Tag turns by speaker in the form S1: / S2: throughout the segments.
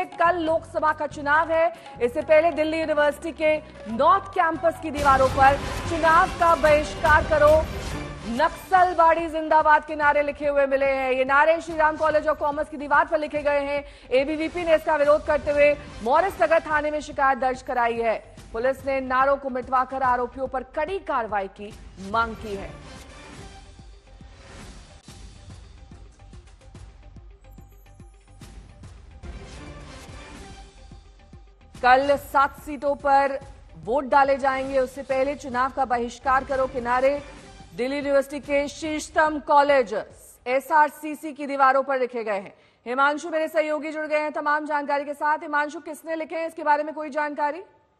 S1: कल लोकसभा का चुनाव है। इससे पहले दिल्ली यूनिवर्सिटी के नॉर्थ कैंपस की दीवारों पर चुनाव का बहिष्कार करो, नक्सलवाड़ी जिंदाबाद के नारे लिखे हुए मिले हैं। ये नारे श्रीराम कॉलेज ऑफ कॉमर्स की दीवार पर लिखे गए हैं। एबीवीपी ने इसका विरोध करते हुए मॉरिस नगर थाने में शिकायत दर्ज कराई है। पुलिस ने नारों को मिटवाकर आरोपियों पर कड़ी कार्रवाई की मांग की है। कल 7 सीटों पर वोट डाले जाएंगे। उससे पहले चुनाव का बहिष्कार करो के नारे दिल्ली यूनिवर्सिटी के शीर्षतम कॉलेज एसआरसीसी की दीवारों पर लिखे गए हैं। हिमांशु मेरे सहयोगी जुड़ गए हैं तमाम जानकारी के साथ। हिमांशु, किसने लिखे हैं, इसके बारे में कोई जानकारी?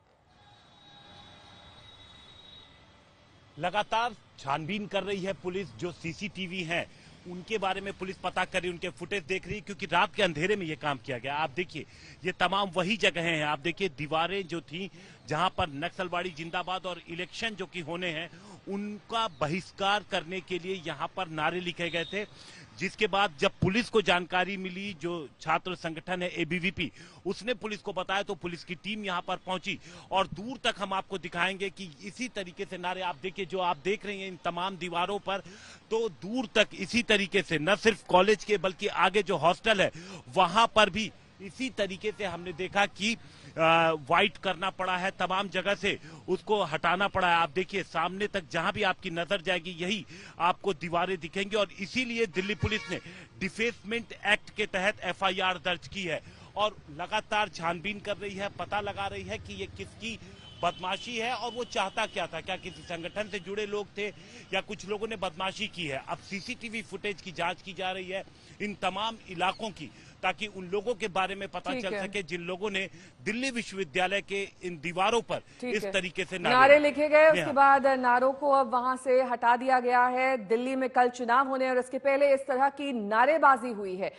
S2: लगातार छानबीन कर रही है पुलिस। जो सीसीटीवी हैं उनके बारे में पुलिस पता कर रही, उनके फुटेज देख रही, क्योंकि रात के अंधेरे में ये काम किया गया। आप देखिए ये तमाम वही जगह हैं। आप देखिए दीवारें जो थी जहां पर नक्सलवाड़ी जिंदाबाद और इलेक्शन जो कि होने हैं उनका बहिष्कार करने के लिए यहां पर नारे लिखे गए थे। जिसके बाद जब पुलिस को जानकारी मिली, जो छात्र संगठन है एबीवीपी, उसने पुलिस को बताया तो पुलिस की टीम यहां पर पहुंची और दूर तक हम आपको दिखाएंगे कि इसी तरीके से नारे आप देखिए, जो आप देख रहे हैं इन तमाम दीवारों पर, तो दूर तक इसी तरीके से न सिर्फ कॉलेज के बल्कि आगे जो हॉस्टल है वहां पर भी इसी तरीके से हमने देखा कि वाइट करना पड़ा है, तमाम जगह से उसको हटाना पड़ा है। आप देखिए सामने तक जहां भी आपकी नजर जाएगी यही आपको दीवारें दिखेंगी और इसीलिए दिल्ली पुलिस ने डिफेसमेंट एक्ट के तहत एफआईआर दर्ज की है और लगातार छानबीन कर रही है, पता लगा रही है कि ये किसकी बदमाशी है और वो चाहता क्या था। क्या किसी संगठन से जुड़े लोग थे या कुछ लोगों ने बदमाशी की है। अब सीसीटीवी फुटेज की जांच की जा रही है इन तमाम इलाकों की, ताकि उन लोगों के बारे में पता चल सके जिन लोगों ने दिल्ली विश्वविद्यालय के इन दीवारों पर इस तरीके से
S1: नारे लिखे गए। उसके बाद नारों को अब वहां से हटा दिया गया है। दिल्ली में कल चुनाव होने और इसके पहले इस तरह की नारेबाजी हुई है।